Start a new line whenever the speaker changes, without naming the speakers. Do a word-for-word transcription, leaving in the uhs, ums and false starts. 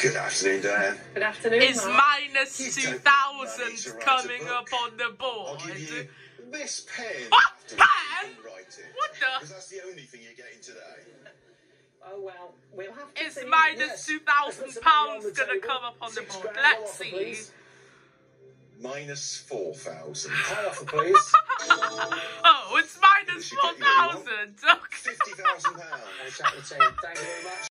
Good afternoon, Dan.
Good afternoon.
Is
Mark.
minus two thousand coming up on the board?
I'll give you this pen.
What
after
pen?
you can write it,
What the?
Because that's the only thing you're getting today.
Oh well, we'll have to
Is
see.
minus
Yes.
two thousand
Let's put some money on
pounds
the
going to
table.
come up on the
Six
board?
grand,
Let's
no offer,
see.
please.
Minus four thousand.
High offer, please.
Oh, it's minus four thousand. Okay.
Fifty thousand pounds.
I'll chat with the team. Thank you very much.